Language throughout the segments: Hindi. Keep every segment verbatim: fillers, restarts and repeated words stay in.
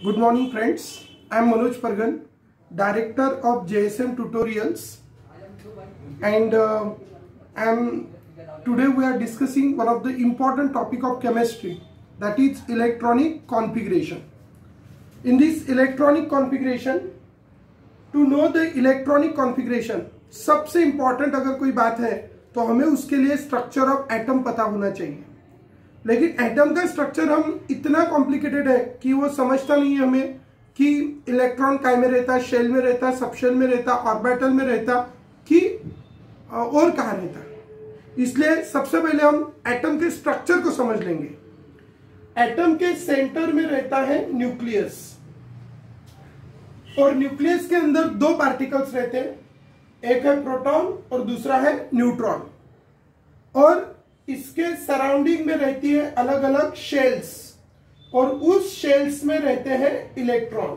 Good morning friends, I am Manoj Pargan, Director of J S M Tutorials, and uh, I am today we are discussing one of the important topic of chemistry, that is electronic configuration. In this electronic configuration, to know the electronic configuration, सबसे important अगर कोई बात है तो हमें उसके लिए स्ट्रक्चर ऑफ एटम पता होना चाहिए। लेकिन एटम का स्ट्रक्चर हम इतना कॉम्प्लिकेटेड है कि वो समझता नहीं है हमें कि इलेक्ट्रॉन काय में रहता, शेल में रहता, सबशेल में रहता, ऑर्बिटल में रहता कि और कहाँ रहता। इसलिए सबसे पहले हम एटम के स्ट्रक्चर को समझ लेंगे। एटम के सेंटर में रहता है न्यूक्लियस, और न्यूक्लियस के अंदर दो पार्टिकल्स रहते हैं, एक है प्रोटॉन और दूसरा है न्यूट्रॉन, और इसके सराउंडिंग में रहती है अलग अलग शेल्स, और उस शेल्स में रहते हैं इलेक्ट्रॉन।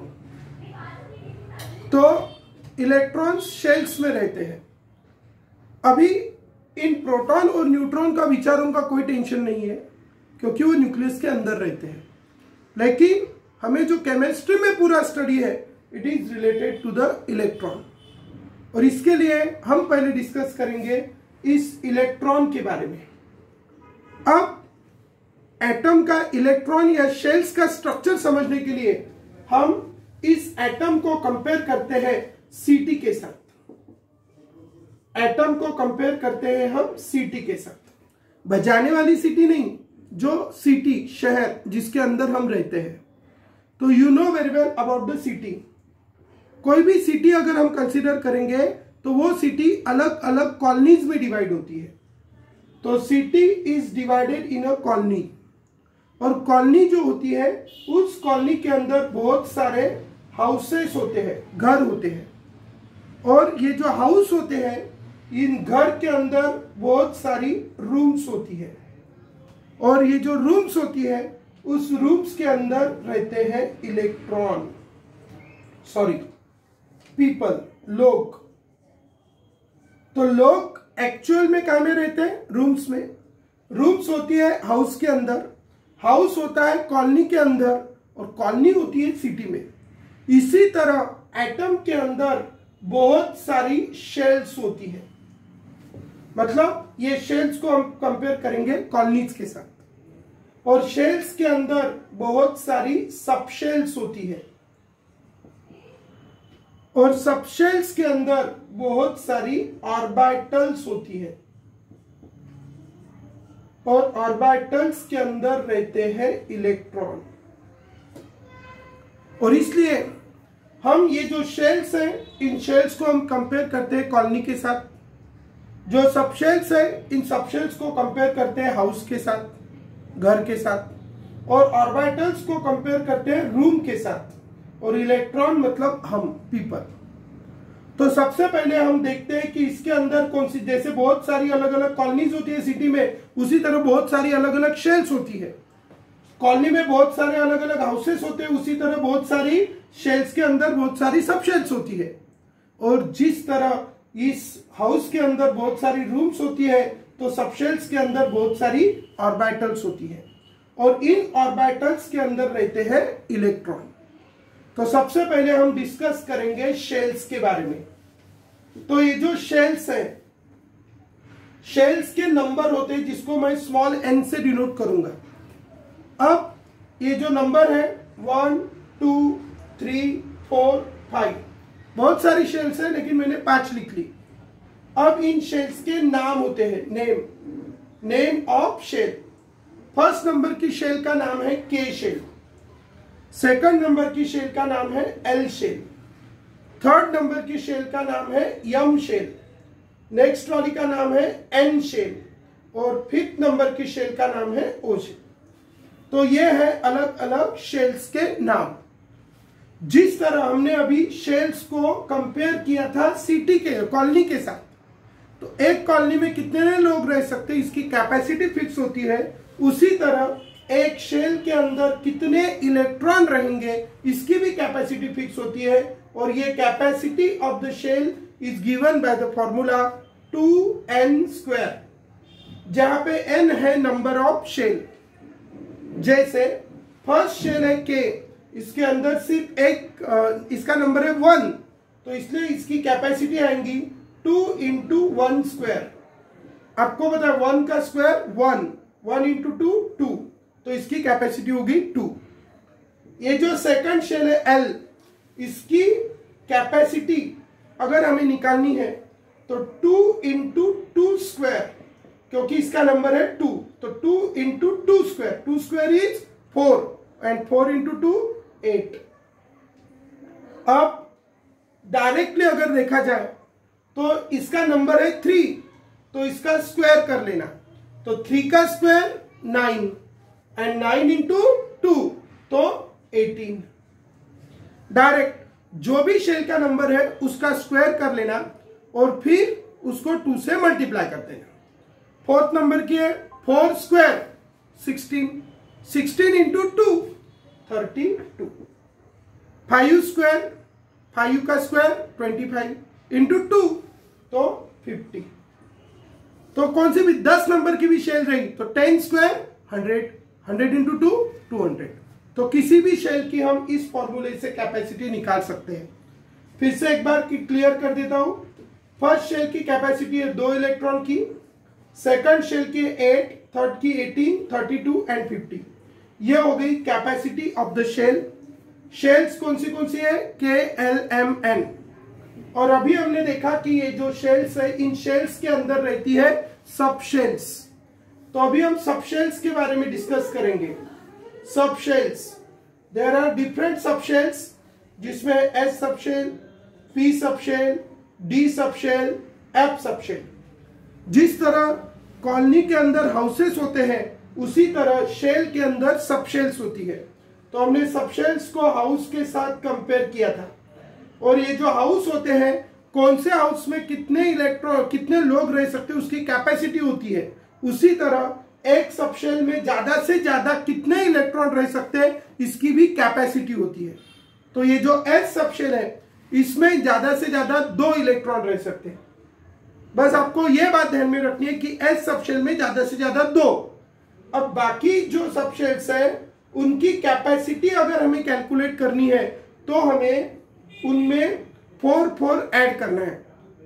तो इलेक्ट्रॉन शेल्स में रहते हैं। अभी इन प्रोटॉन और न्यूट्रॉन का विचारों का कोई टेंशन नहीं है क्योंकि वो न्यूक्लियस के अंदर रहते हैं। लेकिन हमें जो केमिस्ट्री में पूरा स्टडी है, it is related to the electron, और इसके लिए हम पहले डिस्कस करेंगे इस इलेक्ट्रॉन के बारे में। अब एटम का इलेक्ट्रॉन या शेल्स का स्ट्रक्चर समझने के लिए हम इस एटम को कंपेयर करते हैं सीटी के साथ। एटम को कंपेयर करते हैं हम सीटी के साथ, बजाने वाली सीटी नहीं, जो सिटी शहर जिसके अंदर हम रहते हैं। तो you know very well about the city. कोई भी सिटी अगर हम कंसीडर करेंगे तो वो सिटी अलग अलग कॉलोनीज में डिवाइड होती है। तो city is divided in a colony, और कॉलोनी जो होती है उस कॉलोनी के अंदर बहुत सारे हाउसेस होते हैं, घर होते हैं, और ये जो हाउस होते हैं इन घर के अंदर बहुत सारी रूम्स होती है, और ये जो रूम्स होती है उस रूम्स के अंदर रहते हैं इलेक्ट्रॉन, सॉरी पीपल, लोग। तो लोग एक्चुअल में कहाँ में रहते हैं? रूम्स में। रूम्स होती है हाउस के अंदर, हाउस होता है कॉलोनी के अंदर, और कॉलोनी होती है सिटी में। इसी तरह एटम के अंदर बहुत सारी शेल्स होती है, मतलब ये शेल्स को हम कंपेयर करेंगे कॉलोनीज के साथ, और शेल्स के अंदर बहुत सारी सबशेल्स होती है, और सबशेल्स के अंदर बहुत सारी ऑर्बिटल्स होती है, और ऑर्बिटल्स के अंदर रहते हैं इलेक्ट्रॉन। और इसलिए हम ये जो शेल्स हैं, इन शेल्स को हम कंपेयर करते हैं कॉलोनी के साथ। जो सबशेल्स है, इन सबशेल्स को कंपेयर करते हैं हाउस के साथ, घर के साथ, और ऑर्बिटल्स को कंपेयर करते हैं रूम के साथ, और इलेक्ट्रॉन मतलब हम, पीपल। तो सबसे पहले हम देखते हैं कि इसके अंदर कौन सी, जैसे बहुत सारी अलग अलग कॉलोनीज होती है सिटी में, उसी तरह बहुत सारी अलग अलग शेल्स होती है। कॉलोनी में बहुत सारे अलग अलग हाउसेस होते हैं, उसी तरह बहुत सारी शेल्स के अंदर बहुत सारी सब शेल्स होती है। और जिस तरह इस हाउस के अंदर बहुत सारी रूम्स होती है, तो सब शेल्स के अंदर बहुत सारी ऑर्बिटल्स होती है, और इन ऑर्बिटल्स के अंदर रहते हैं इलेक्ट्रॉन। तो सबसे पहले हम डिस्कस करेंगे शेल्स के बारे में। तो ये जो शेल्स हैं, शेल्स के नंबर होते हैं जिसको मैं स्मॉल एन से डिनोट करूंगा। अब ये जो नंबर है one two three four five, बहुत सारी शेल्स है लेकिन मैंने पांच लिख ली। अब इन शेल्स के नाम होते हैं, name, name of shell. First number की शेल का नाम है के शेल, सेकंड नंबर की शेल का नाम है एल शेल, थर्ड नंबर की शेल का नाम है यम शेल, नेक्स्ट वाली का नाम है एन शेल, और फिफ्थ नंबर की शेल का नाम है ओ शेल। तो ये है अलग अलग शेल्स के नाम। जिस तरह हमने अभी शेल्स को कंपेयर किया था सिटी के, कॉलोनी के साथ, तो एक कॉलोनी में कितने लोग रह सकते हैं इसकी कैपेसिटी फिक्स होती है, उसी तरह एक शेल के अंदर कितने इलेक्ट्रॉन रहेंगे इसकी भी कैपेसिटी फिक्स होती है, और ये capacity of the shell is given by the formula two N square, जहां पे एन है नंबर ऑफ शेल। जैसे फर्स्ट शेल है के, इसके अंदर सिर्फ एक, इसका नंबर है वन, तो इसलिए इसकी कैपेसिटी आएंगी टू इंटू वन स्क्वायर। आपको पता है वन का square one, one into two two, तो इसकी कैपेसिटी होगी टू। ये जो सेकंड शेल है एल, इसकी कैपेसिटी अगर हमें निकालनी है तो टू इंटू टू स्क्वायर, क्योंकि इसका नंबर है टू, तो two into two square, two square is four and four into two eight. अब डायरेक्टली अगर देखा जाए तो इसका नंबर है थ्री, तो इसका स्क्वायर कर लेना, तो थ्री का square nine and nine into two तो एटीन। डायरेक्ट जो भी शेल का नंबर है उसका स्क्वायर कर लेना और फिर उसको टू से मल्टीप्लाई कर देना। फोर्थ नंबर की है four square sixteen, sixteen into two thirty two. Five square, five का square twenty five into two तो फिफ्टी। तो कौन सी भी दस नंबर की भी शेल रही तो ten square hundred, hundred into two two hundred. तो किसी भी शेल की हम इस फॉर्मूले से कैपेसिटी निकाल सकते हैं। फिर से एक बार की क्लियर कर देता हूं। फर्स्ट शेल की कैपेसिटी है दो इलेक्ट्रॉन की, सेकंड शेल की एट, थर्ड की eighteen, thirty two and fifty. ये हो गई capacity of the shell. Shells कौन सी कौन सी है? के एल एम एन। और अभी हमने देखा कि ये जो शेल्स है, इन शेल्स के अंदर रहती है सब शेल्स। तो अभी हम सब शेल्स के बारे में डिस्कस करेंगे। Subshells, there are different subshells, जिसमें S subshell, P subshell, D subshell, F subshell. जिस तरह कॉलोनी के अंदर हाउसेस होते हैं उसी तरह शेल के अंदर सब शेल्स होती है। तो हमने सब शेल्स को हाउस के साथ कंपेयर किया था। और ये जो हाउस होते हैं, कौन से हाउस में कितने इलेक्ट्रॉन, कितने लोग रह सकते हैं, उसकी कैपेसिटी होती है। उसी तरह एक सब शेल में ज्यादा से ज्यादा कितने इलेक्ट्रॉन रह सकते हैं, इसकी भी कैपेसिटी होती है। तो ये जो एस सब शेल है, इसमें ज्यादा से ज्यादा दो इलेक्ट्रॉन रह सकते हैं। बस आपको यह बात ध्यान में रखनी है कि एस सब शेल में ज्यादा से ज्यादा दो। अब बाकी जो सब शेल्स है उनकी कैपेसिटी अगर हमें कैलकुलेट करनी है तो हमें उनमें फोर फोर ऐड करना है।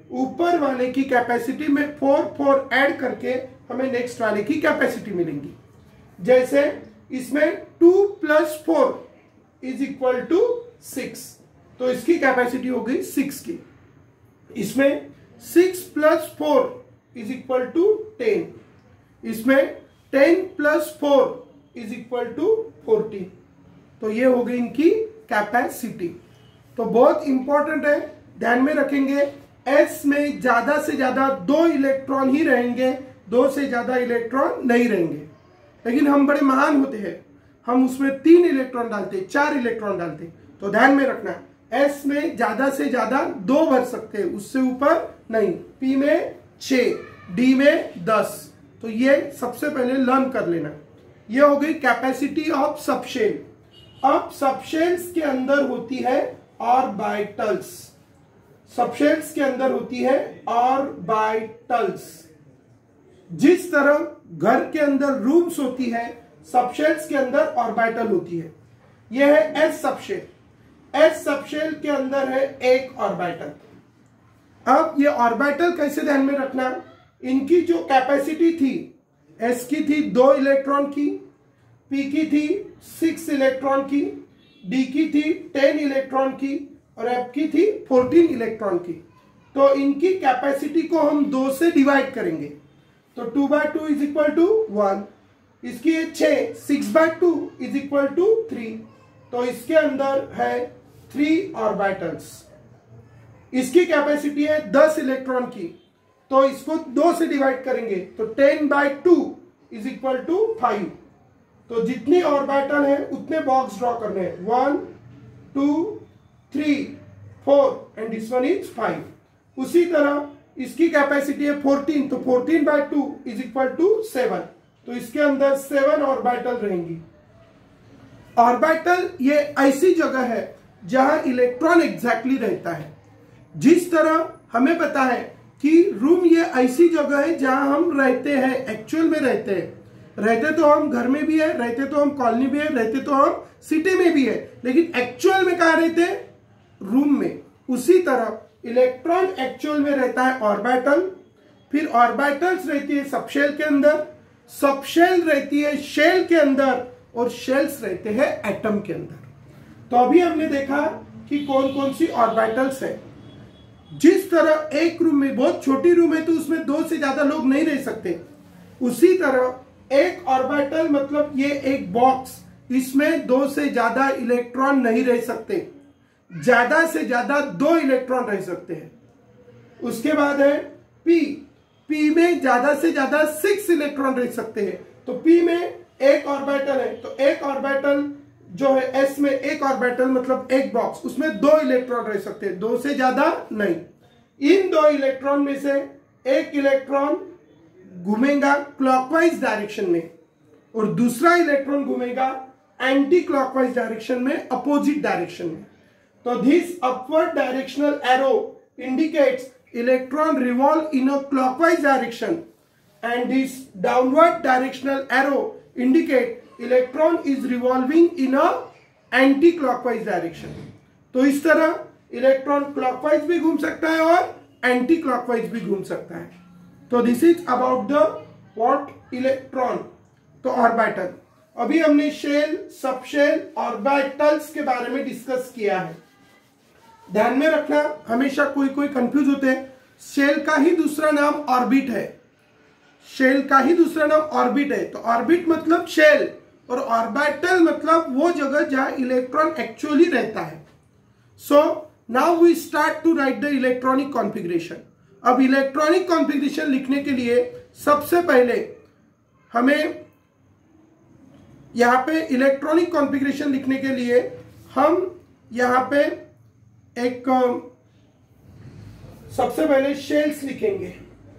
ऊपर वाले की कैपेसिटी में फोर फोर ऐड करके हमें नेक्स्ट वाले की कैपेसिटी मिलेंगी। जैसे इसमें two plus four is equal to six, तो इसकी कैपेसिटी हो गई सिक्स की। इसमें six plus four is equal to ten, इसमें ten plus four is equal to fourteen. तो ये हो गई इनकी कैपेसिटी। तो बहुत इंपॉर्टेंट है, ध्यान में रखेंगे। एस में ज्यादा से ज्यादा दो इलेक्ट्रॉन ही रहेंगे, दो से ज्यादा इलेक्ट्रॉन नहीं रहेंगे। लेकिन हम बड़े महान होते हैं, हम उसमें तीन इलेक्ट्रॉन डालते, चार इलेक्ट्रॉन डालते। तो ध्यान में रखना, एस में ज्यादा से ज्यादा दो भर सकते हैं, उससे ऊपर नहीं। पी में छह, डी में दस। तो ये सबसे पहले लर्न कर लेना। ये हो गई कैपेसिटी ऑफ सबशेल। अब सबशेल्स के अंदर होती है ऑर्बिटल्स। सबशेल्स के अंदर होती है ऑर्बिटल्स। जिस तरह घर के अंदर रूम्स होती है, सबशेल्स के अंदर ऑर्बिटल होती है। यह है एस सबशेल। एस सबशेल के अंदर है एक ऑर्बिटल। अब ये ऑर्बिटल कैसे ध्यान में रखना, इनकी जो कैपेसिटी थी, एस की थी दो इलेक्ट्रॉन की, पी की थी सिक्स इलेक्ट्रॉन की, डी की थी टेन इलेक्ट्रॉन की और एफ की थी फोर्टीन इलेक्ट्रॉन की। तो इनकी कैपेसिटी को हम दो से डिवाइड करेंगे। तो two by two is equal to one. इसकी है छह, six by two is equal to three. तो इसके अंदर है थ्री ऑर्बिटल्स। इसकी कैपेसिटी है दस इलेक्ट्रॉन की, तो इसको दो से डिवाइड करेंगे तो ten by two is equal to five. तो जितनी ऑर्बिटल है उतने बॉक्स ड्रॉ करने हैं, one two three four and this one is five. उसी तरह इसकी कैपेसिटी है फोर्टीन, तो fourteen by two is equal to seven. तो इसके अंदर सेवन ऑर्बिटल रहेंगी। ऑर्बिटल ये ऐसी जगह है जहां इलेक्ट्रॉन एग्जैक्टली रहता है। जिस तरह हमें पता है कि रूम ये ऐसी जगह है जहां हम रहते हैं, एक्चुअल में रहते हैं। रहते तो हम घर में भी है, रहते तो हम कॉलोनी में है, रहते तो हम सिटी में भी है, लेकिन एक्चुअल में कहाँ रहते हैं? रूम में। उसी तरह इलेक्ट्रॉन एक्चुअल में रहता है ऑर्बिटल, फिर ऑर्बिटल्स रहती है सबशेल के अंदर, सबशेल रहती है शेल के अंदर, और शेल्स रहते हैं एटम के अंदर। तो अभी हमने देखा कि कौन कौन सी ऑर्बिटल्स है। जिस तरह एक रूम में, बहुत छोटी रूम है तो उसमें दो से ज्यादा लोग नहीं रह सकते, उसी तरह एक ऑर्बिटल मतलब ये एक बॉक्स, इसमें दो से ज्यादा इलेक्ट्रॉन नहीं रह सकते, ज्यादा से ज्यादा दो इलेक्ट्रॉन रह सकते हैं। उसके बाद है पी, पी में ज्यादा से ज्यादा सिक्स इलेक्ट्रॉन रह सकते हैं। तो पी में एक ऑर्बिटल है, तो एक ऑर्बिटल जो है एस में, एक ऑर्बिटल मतलब एक बॉक्स, उसमें दो इलेक्ट्रॉन रह सकते हैं, दो से ज्यादा नहीं। इन दो इलेक्ट्रॉन में से एक इलेक्ट्रॉन घूमेगा क्लॉकवाइज डायरेक्शन में और दूसरा इलेक्ट्रॉन घूमेगा एंटी क्लॉकवाइज डायरेक्शन में, अपोजिट डायरेक्शन में। तो this upward directional arrow indicates electron revolve in a clockwise direction and this downward directional arrow indicate electron is revolving in a anti clockwise direction. तो इस तरह इलेक्ट्रॉन क्लॉकवाइज भी घूम सकता है और एंटी क्लॉकवाइज भी घूम सकता है। तो this is about the what electron. तो ऑर्बिटल, अभी हमने शेल, सबशेल, ऑर्बिटल्स के बारे में डिस्कस किया है। ध्यान में रखना, हमेशा कोई कोई कंफ्यूज होते हैं, शेल का ही दूसरा नाम ऑर्बिट है, शेल का ही दूसरा नाम ऑर्बिट है। तो ऑर्बिट मतलब शेल और ऑर्बिटल मतलब वो जगह जहां इलेक्ट्रॉन एक्चुअली रहता है। So now we start to write the electronic configuration. अब इलेक्ट्रॉनिक कॉन्फ़िगरेशन लिखने के लिए सबसे पहले हमें यहां पे इलेक्ट्रॉनिक कॉन्फ़िगरेशन लिखने के लिए हम यहां पे एक सबसे पहले शेल्स लिखेंगे।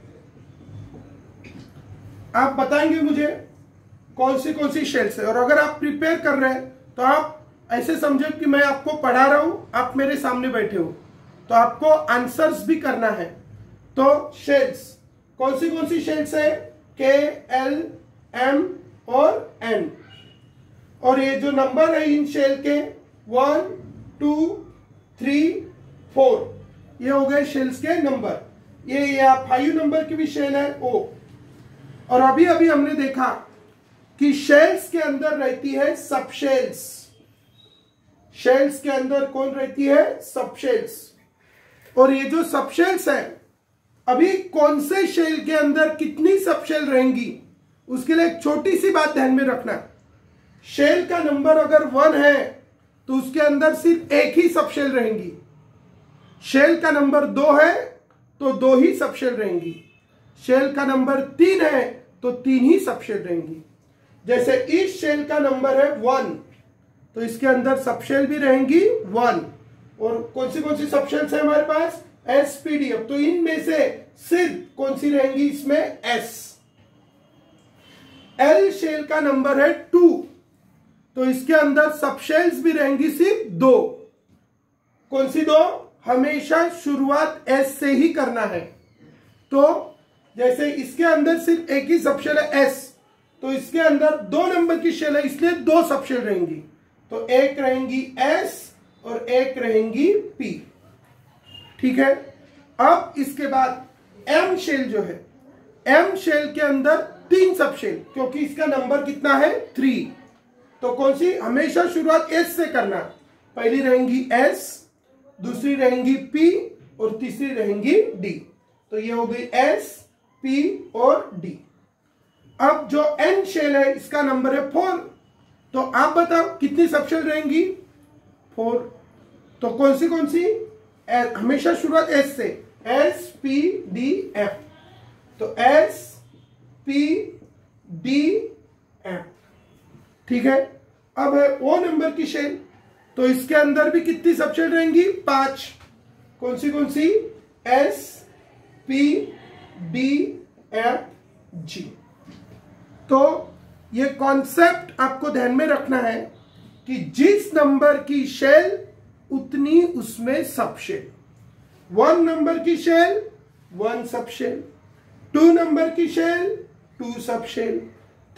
आप बताएंगे मुझे कौन सी कौन सी शेल्स है, और अगर आप प्रिपेयर कर रहे हैं तो आप ऐसे समझो कि मैं आपको पढ़ा रहा हूं, आप मेरे सामने बैठे हो, तो आपको आंसर्स भी करना है। तो शेल्स कौन सी कौन सी शेल्स है? के, एल, एम और एन। और ये जो नंबर है इन शेल के वन, टू, थ्री, फोर, ये हो गए शेल्स के नंबर। ये या फाइव नंबर की भी शेल है ओ। और अभी अभी हमने देखा कि शेल्स के अंदर रहती है सबशेल्स। शेल्स के अंदर कौन रहती है? सबशेल्स। और ये जो सबशेल्स है, अभी कौन से शेल के अंदर कितनी सबशेल रहेंगी, उसके लिए एक छोटी सी बात ध्यान में रखना। शेल का नंबर अगर वन है तो उसके अंदर सिर्फ एक ही सबशेल रहेंगी। शेल का नंबर दो है तो दो ही सबशेल रहेंगी। शेल का नंबर तीन है तो तीन ही सबशेल रहेंगी। जैसे इस शेल का नंबर है वन, तो इसके अंदर सबशेल भी रहेंगी वन। और कौन सी कौन सी सबशेल्स है हमारे पास? S, P, D, F. तो इनमें से सिर्फ कौन सी रहेंगी इसमें? एस। एल शेल का नंबर है टू, तो इसके अंदर सबशेल्स भी रहेंगी सिर्फ दो। कौन सी दो? हमेशा शुरुआत एस से ही करना है। तो जैसे इसके अंदर सिर्फ एक ही सबशेल है एस, तो इसके अंदर दो नंबर की शेल है, इसलिए दो सबशेल रहेंगी। तो एक रहेंगी एस और एक रहेंगी पी। ठीक है। अब इसके बाद एम शेल जो है, एम शेल के अंदर तीन सबशेल, क्योंकि इसका नंबर कितना है? थ्री। तो कौन सी? हमेशा शुरुआत एस से करना। पहली रहेंगी एस, दूसरी रहेंगी पी और तीसरी रहेंगी डी। तो ये हो गई एस, पी और डी। अब जो एन शेल है इसका नंबर है फोर, तो आप बताओ कितनी सबशेल रहेंगी? फोर। तो कौन सी कौन सी? एस, हमेशा शुरुआत एस से, एस, पी, डी, एफ। तो एस, पी, डी, एफ। ठीक है। अब है ओ नंबर की शेल, तो इसके अंदर भी कितनी सबशेल रहेंगी? पांच। कौन सी कौन सी? S, P, D, F, G. तो ये कॉन्सेप्ट आपको ध्यान में रखना है कि जिस नंबर की शेल उतनी उसमें सबशेल। वन नंबर की shell one subshell, two number की shell two subshell,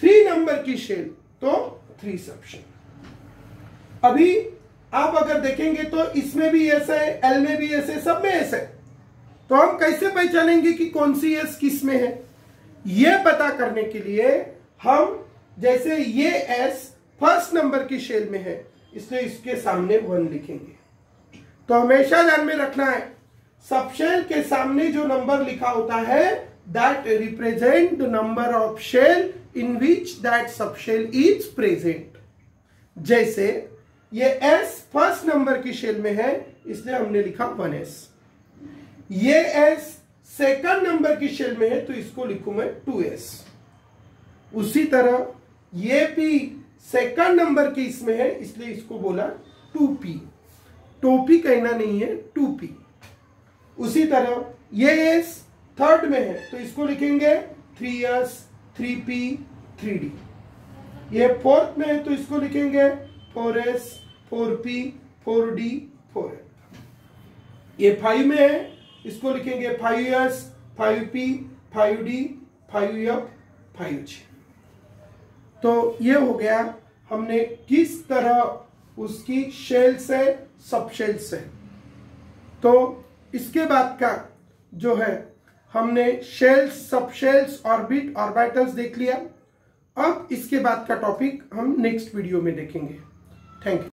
three number की शेल तो थ्री सब शेल। अभी आप अगर देखेंगे तो इसमें भी ऐसा है, एल में भी ऐसे, सब में ऐसे है। तो हम कैसे पहचानेंगे कि कौन सी एस किस में है? यह पता करने के लिए हम जैसे ये एस फर्स्ट नंबर की शेल में है, इसलिए इसके सामने वन लिखेंगे। तो हमेशा ध्यान में रखना है, सबशेल के सामने जो नंबर लिखा होता है that represent the number of shell in which that subshell is present. जैसे ये एस फर्स्ट नंबर की शेल में है, इसलिए हमने लिखा वन एस। ये एस सेकंड नंबर की शेल में है, तो इसको लिखूं मैं टू एस। उसी तरह ये पी सेकंड नंबर की इसमें है, इसलिए इसको बोला टू पी। टोपी कहना नहीं है, टू पी। उसी तरह ये एस थर्ड में है, तो इसको लिखेंगे three S, three P, three D. ये फोर्थ में है, तो इसको लिखेंगे four S, four P, four D, four F. ये फाइव में है, इसको लिखेंगे five S, five P, five D, five F, five G. तो ये हो गया हमने किस तरह उसकी शेल से सब शेल से। तो इसके बाद का जो है हमने शेल्स, सब शेल्स, ऑर्बिट, ऑर्बिटल्स देख लिया। अब इसके बाद का टॉपिक हम नेक्स्ट वीडियो में देखेंगे। Thank you.